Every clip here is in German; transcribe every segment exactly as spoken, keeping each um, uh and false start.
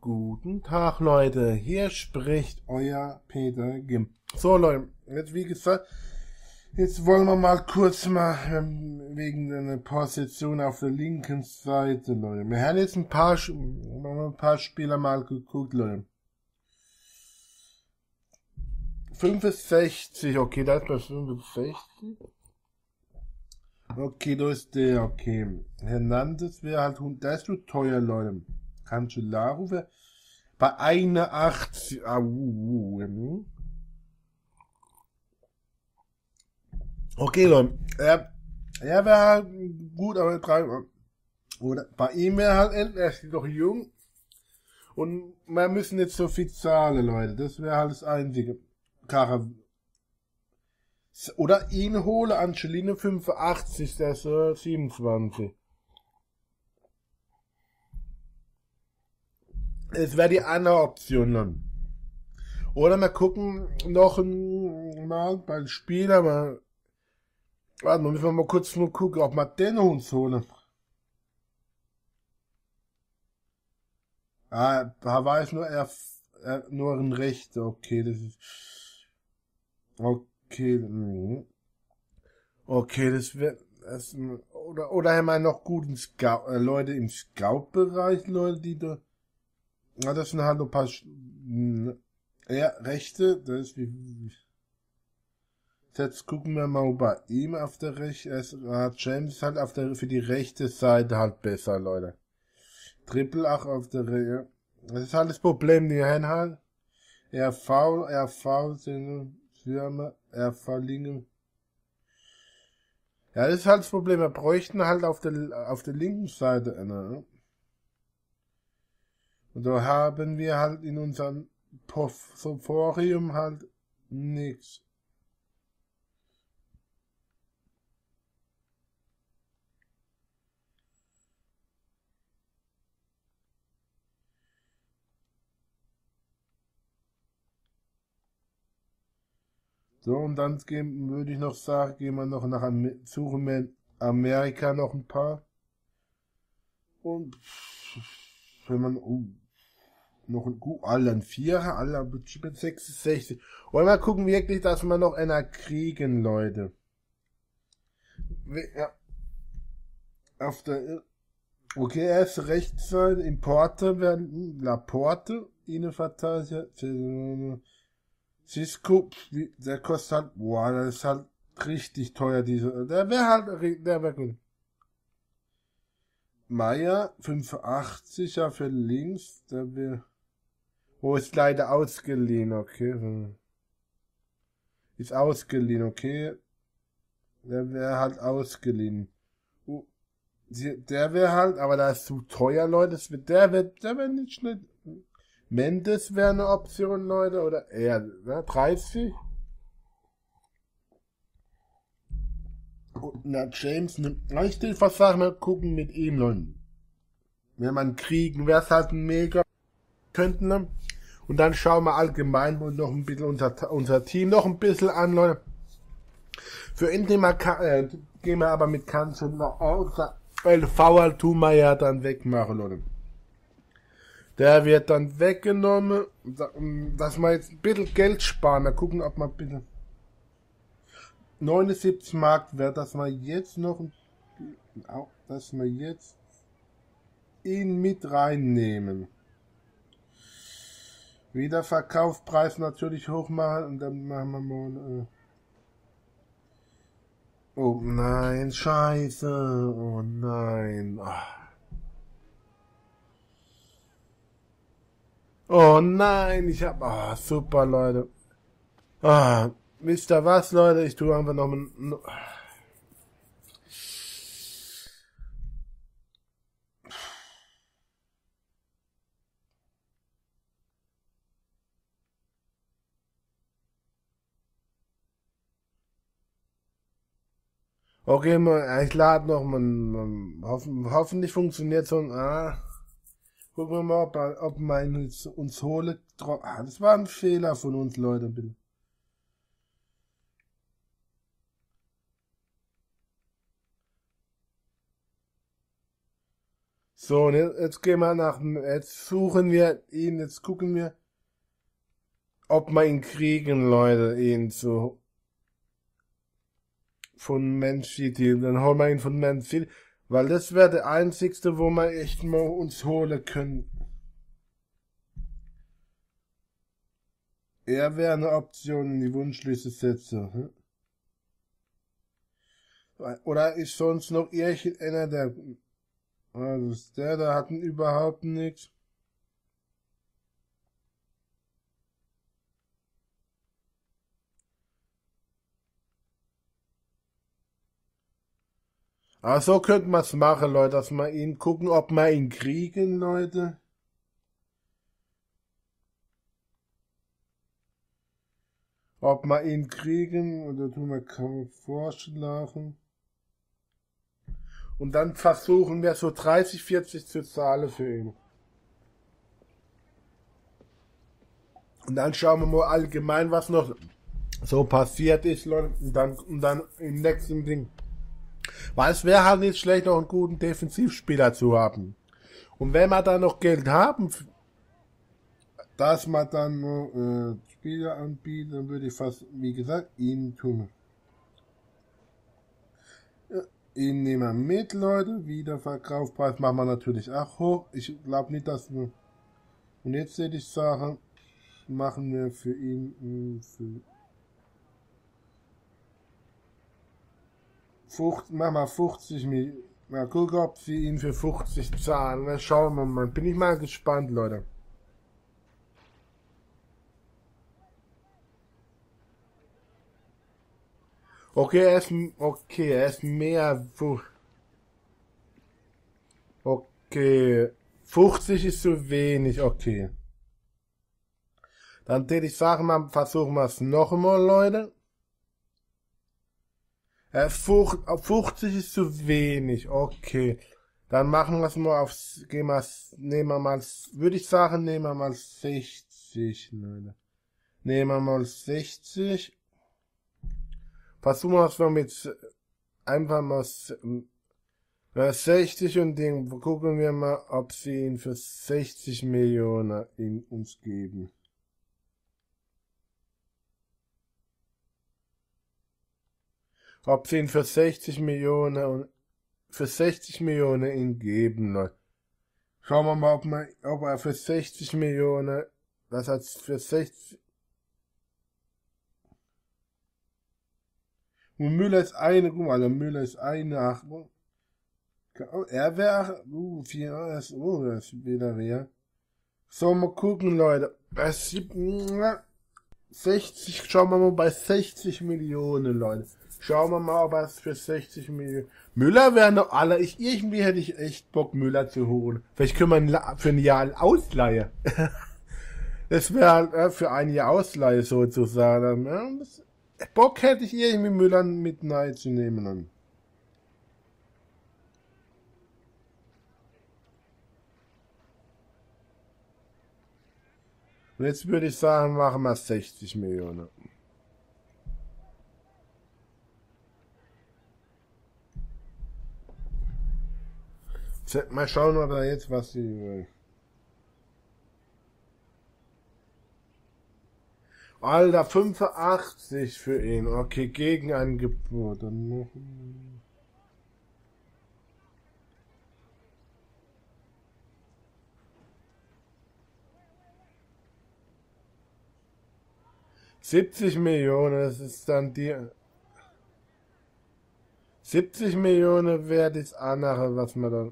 Guten Tag, Leute. Hier spricht euer Peter Gim. So, Leute, jetzt wie gesagt, jetzt wollen wir mal kurz mal ähm, wegen einer Position auf der linken Seite, Leute. Wir haben jetzt ein paar, ein paar Spieler mal geguckt, Leute. fünfundsechzig, okay, da ist bei fünfundsechzig. Okay, da ist der, okay. Hernandez wäre halt, der ist zu teuer, Leute. Cancelaro wäre bei einundachtzig. Ah, uh, uh, okay, Leute. Er, er wäre halt gut, aber drei. Oder bei ihm wäre halt, er ist doch jung. Und wir müssen jetzt so viel zahlen, Leute. Das wäre halt das Einzige. Kara. Oder ihn hole, Angelino fünfundachtzig, der ist äh, siebenundzwanzig. Es wäre die andere Option dann. Oder wir gucken noch ein, mal bei den Spielern mal. Warte, müssen wir mal kurz nur gucken, ob wir den uns holen. Ah, da war es nur er, er nur ein Rechter, okay, das ist. Okay, mh. Okay, das wird. Das, oder, oder haben wir noch guten Scout, äh, Leute im Scout-Bereich, Leute, die da. Ja, das sind halt ein paar. Ja, Rechte, das ist wie. Jetzt gucken wir mal bei ihm auf der rechten. Ah, James ist halt auf der, für die rechte Seite halt besser, Leute. Triple auch auf der Rechte. Das ist halt das Problem, die haben halt. R V, R V sind Firma, R V Linke. Ja, das ist halt das Problem. Wir bräuchten halt auf der, auf der linken Seite eine. Und da haben wir halt in unserem Portfolio halt nichts. So, und dann gehen, würde ich noch sagen, gehen wir noch nach Amer suchen wir in Amerika noch ein paar. Und wenn man uh, noch ein gut, alle ein Vierer, alle mit sechsundsechzig. Wollen wir gucken wirklich, dass wir noch einer kriegen, Leute. Ja. Auf der, okay, er ist Rechtsseite, Importe werden, Laporte, Innenverteidiger, Cisco, der kostet halt, boah, das ist halt richtig teuer, diese, der wäre halt, der wäre gut. Meier, fünfundachtzig für links, der wäre, oh, ist leider ausgeliehen, okay. Ist ausgeliehen, okay. Der wäre halt ausgeliehen. Oh, der wäre halt, aber da ist zu teuer, Leute. Das wird, der wird, der wäre nicht schlecht. Mendes wäre eine Option, Leute, oder eher, ne, dreißig. Und, na, James, ne, ich will fast sagen, wir gucken mit ihm, Leute. Wenn man kriegen, wäre es halt ein mega, könnten, ne? Und dann schauen wir allgemein und noch ein bisschen unser, unser Team noch ein bisschen an, Leute. Für Intima äh, gehen wir aber mit Kanzel noch außer L V tun wir ja dann wegmachen, Leute. Der wird dann weggenommen, dass wir jetzt ein bisschen Geld sparen. Mal gucken, ob wir ein bisschen neunundsiebzig Mark wert, dass wir jetzt noch, dass wir jetzt ihn mit reinnehmen. Wieder Verkaufspreis natürlich hoch machen und dann machen wir mal. Äh oh nein, scheiße. Oh nein. Oh nein, ich hab. Ah, oh, super, Leute. Ah, wisst ihr was, Leute? Ich tue einfach noch ein. Okay, mal, ich lade noch mal, mal hoffen, hoffentlich funktioniert so ein, ah, gucken wir mal, ob, ob man uns, uns hole, ah, das war ein Fehler von uns, Leute, bitte. So, und jetzt, jetzt gehen wir nach, jetzt suchen wir ihn, jetzt gucken wir, ob wir ihn kriegen, Leute, ihn so, von Man City, dann holen wir ihn von Man City, weil das wäre der einzigste, wo wir echt mal uns holen können. Er wäre eine Option in die Wunschliste setzen. Hm? Oder ist sonst noch irgendeiner, der, also ist der, der hat überhaupt nichts. Aber so könnte man es machen, Leute, dass wir ihn gucken, ob wir ihn kriegen, Leute. Ob wir ihn kriegen, oder tun wir kaum vorschlagen. Und dann versuchen wir so dreißig, vierzig zu zahlen für ihn. Und dann schauen wir mal allgemein, was noch so passiert ist, Leute. Und dann, und dann im nächsten Ding. Weil es wäre halt nicht schlecht, noch einen guten Defensivspieler zu haben. Und wenn wir dann noch Geld haben, dass man dann noch äh, Spieler anbieten, dann würde ich fast, wie gesagt, ihn tun. Ja, ihn nehmen wir mit, Leute. Wiederverkaufpreis machen wir natürlich auch hoch. Ich glaube nicht, dass wir... Und jetzt hätte ich sagen, machen wir für ihn... Für fünfzig, machen wir fünfzig Millionen. Mal gucken, ob sie ihn für fünfzig zahlen. Na, schauen wir mal. Bin ich mal gespannt, Leute. Okay, er ist, okay, er ist mehr, okay, fünfzig ist zu wenig, okay. Dann würde ich sagen, mal versuchen wir es noch einmal, Leute. Äh, fünfzig ist zu wenig, okay. Dann machen wir es mal auf, gehen wir, nehmen wir mal, würde ich sagen, nehmen wir mal sechzig, Leute. Nehmen wir mal sechzig. Versuchen wir es mal mit, einfach mal sechzig und den, gucken wir mal, ob sie ihn für sechzig Millionen in uns geben. Ob sie ihn für sechzig Millionen und für sechzig Millionen ihn geben, Leute. Schauen wir mal, ob, man, ob er für sechzig Millionen, das heißt für sechzig. Und Müller ist eine, guck mal, der Müller ist eine, ach, er wäre, uh, vier, ist, oh, das ist wieder wer. So, mal gucken, Leute. Es gibt, sechzig, schauen wir mal bei sechzig Millionen, Leute. Schauen wir mal, ob er es für sechzig Millionen. Müller wäre noch alle, ich, irgendwie hätte ich echt Bock, Müller zu holen. Vielleicht können wir für ein Jahr Ausleihe. Das wäre äh, für ein Jahr Ausleihe sozusagen. Ja, das, Bock hätte ich irgendwie Müller mit nahe zu nehmen. Dann. Und jetzt würde ich sagen, machen wir sechzig Millionen. Mal schauen, ob er jetzt was sie will. Alter, fünfundachtzig für ihn. Okay, Gegenangebot. Dann noch. siebzig Millionen, das ist dann die. siebzig Millionen wäre das andere, was man dann.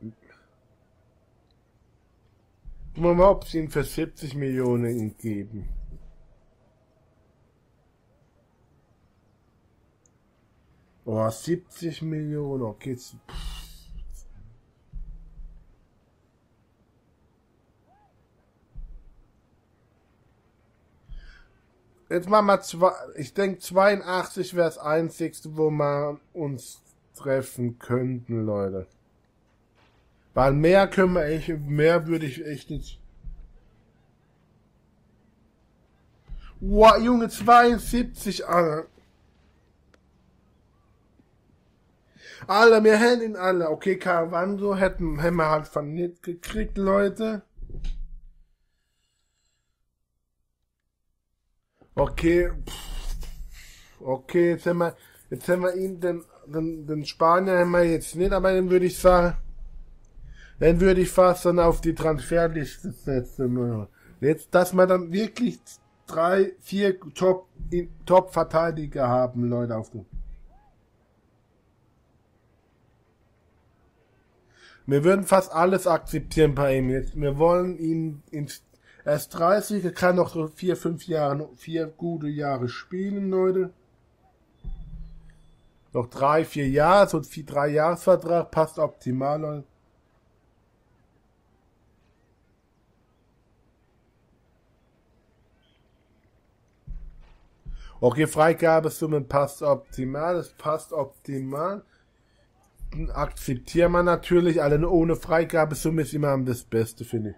Gucken wir mal, ob sie ihn für siebzig Millionen ihn geben. Oh, siebzig Millionen, okay. Jetzt machen wir zwei, ich denke zweiundachtzig wäre das einzigste, wo wir uns treffen könnten, Leute. Weil mehr können wir echt, mehr würde ich echt nicht. Wow, Junge, zweiundsiebzig, Alter. Alter, wir hätten ihn alle. Okay, Caravando hätten, hätten wir halt von nicht gekriegt, Leute. Okay, pff, okay, jetzt haben wir, jetzt haben wir ihn, den, den, den Spanier haben wir jetzt nicht, aber dann würde ich sagen, dann würde ich fast dann auf die Transferliste setzen. Jetzt, dass wir dann wirklich drei, vier Top, Top-Verteidiger haben, Leute, auf dem. Wir würden fast alles akzeptieren bei ihm jetzt. Wir wollen ihn ins, er ist dreißig, er kann noch so vier, fünf Jahre, vier gute Jahre spielen, Leute. Noch drei, vier Jahre, so ein vier, drei Jahresvertrag passt optimal, Leute. Okay, Freigabesummen passt optimal, das passt optimal. Akzeptieren wir natürlich, alle ohne Freigabesumme ist immer das Beste, finde ich.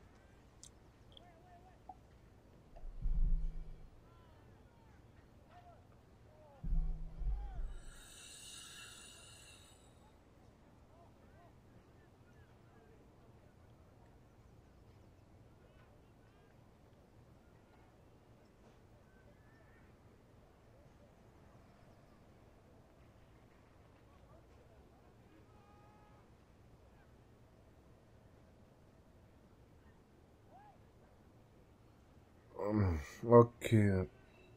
Okay.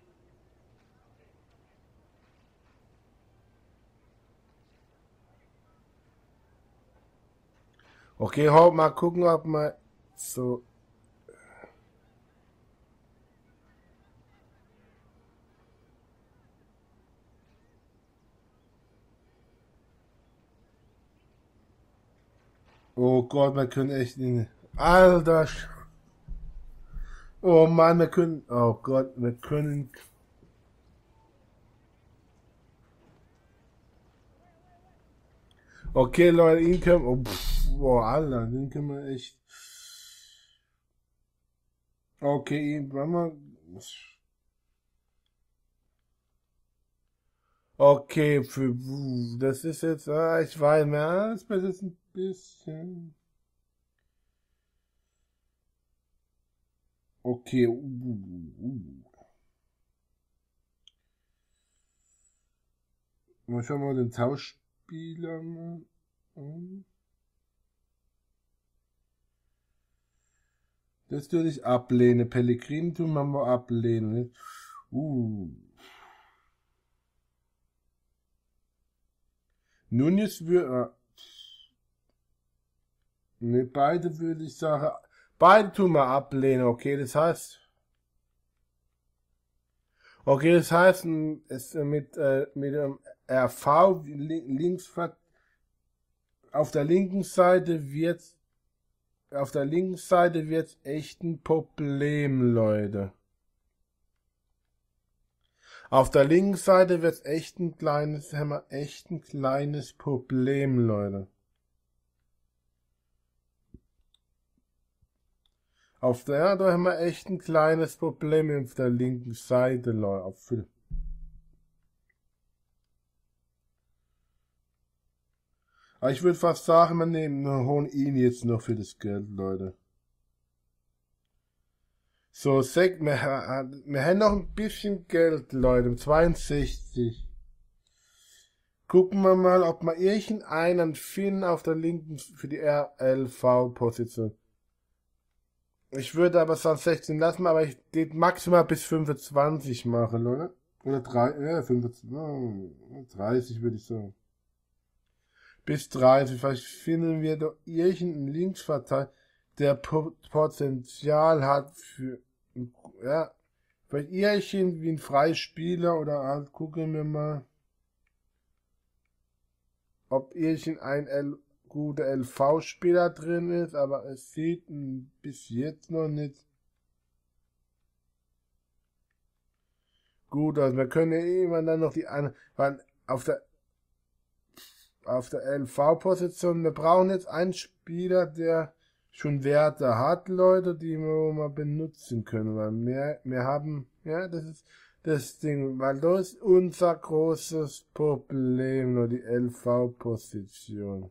Okay, hau mal gucken, ob man so. Oh Gott, wir können echt nicht. Alter. Sch- Oh Mann, wir können. Oh Gott, wir können. Okay, Leute, ihn können. Oh, pff, boah, Alter, den können wir echt. Okay, ihn, warte mal. Okay, für. Das ist jetzt. Ah, ich weiß mehr. Das ist jetzt ein bisschen. Okay. Uh, uh, uh. Mal schauen wir den Tauschspieler mal an. Das würde ich ablehnen. Pellegrini tun wir mal ablehnen. Uh. Nunes würde. Ne, beide würde ich sagen. Beide tun wir ablehnen, okay, das heißt. Okay, das heißt, es mit, äh, mit dem R V links auf der linken Seite wird auf der linken Seite wird echt ein Problem, Leute. Auf der linken Seite wird echt ein kleines, haben wir echt ein kleines Problem, Leute. Auf der, da haben wir echt ein kleines Problem auf der linken Seite, Leute. Auf Aber ich würde fast sagen, wir nehmen, wir holen ihn jetzt noch für das Geld, Leute. So, sag, wir, wir haben noch ein bisschen Geld, Leute. zweiundsechzig. Gucken wir mal, ob wir irgendeinen finden auf der linken für die R L V-Position. Ich würde aber sonst sechzehn lassen, aber ich den maximal bis fünfundzwanzig machen, Leute. Oder drei, ja, fünfundzwanzig, oh, dreißig würde ich sagen. Bis dreißig, vielleicht finden wir doch irgendeinen Linksverteidiger, der Potenzial hat für, ja, vielleicht irgendwie ein Freispieler oder halt, gucken wir mal, ob irgendein L guter L V-Spieler drin ist, aber es sieht bis jetzt noch nicht gut aus. Wir können ja irgendwann dann noch die anderen, weil auf der auf der L V-Position, wir brauchen jetzt einen Spieler, der schon Werte hat, Leute, die wir mal benutzen können, weil wir, wir haben, ja, das ist, das Ding, weil das ist unser großes Problem, nur die L V-Position.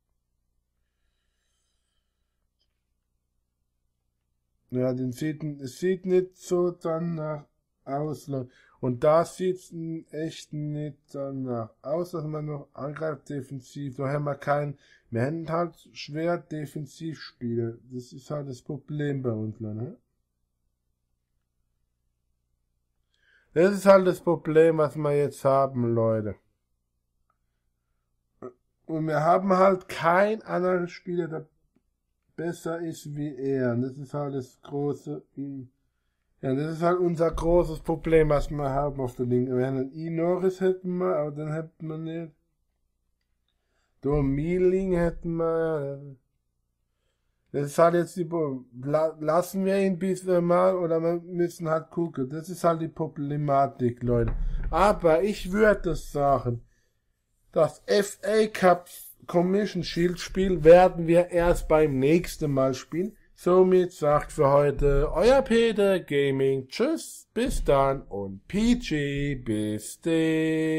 Ja, den sieht, es sieht nicht so danach aus, Leute. Und da sieht's echt nicht danach aus, dass man noch angreift defensiv. Da haben wir kein, wir hätten halt schwer defensiv spielen. Das ist halt das Problem bei uns, Leute. Das ist halt das Problem, was wir jetzt haben, Leute. Und wir haben halt keinen anderen Spieler, der besser ist wie er. Und das ist halt das große, ja, das ist halt unser großes Problem, was wir haben auf der linken. Wenn einen Inoris hätten wir, aber dann hätten wir nicht. Da Mieling hätten wir, ja. Das ist halt jetzt die, lassen wir ihn bis mal oder wir müssen halt gucken. Das ist halt die Problematik, Leute. Aber ich würde sagen, das F A Cup Commission Shield Spiel werden wir erst beim nächsten Mal spielen. Somit sagt für heute euer Peter Gaming. Tschüss, bis dann und P G, bis dann.